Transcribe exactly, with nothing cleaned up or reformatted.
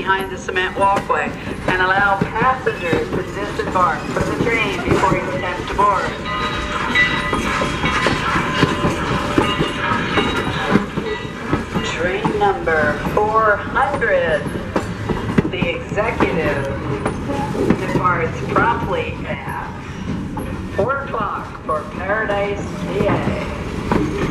behind the cement walkway and allow passengers to disembark from the train before you attempt to board. Train number four hundred, the executive, departs promptly at four o'clock for Paradise, P A.